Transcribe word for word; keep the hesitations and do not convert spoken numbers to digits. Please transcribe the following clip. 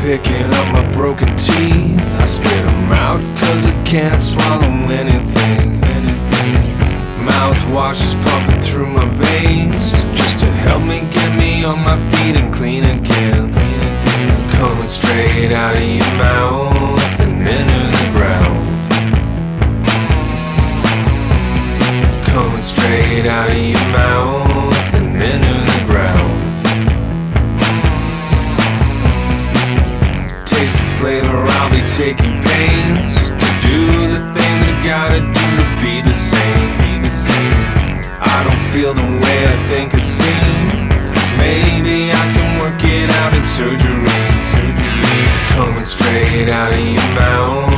picking up my broken teeth. I spit them out cause I can't swallow anything. Mouthwash is pumping through my veins, just to help me get me on my feet and clean again. Coming straight out of your mouth and into the ground. Coming straight out of your mouth and into the ground. Taste the flavor, I'll be taking pains to do the things I gotta do to be the same. I don't feel the way I think I seem. Maybe I can work it out in surgery. Coming straight out of your mouth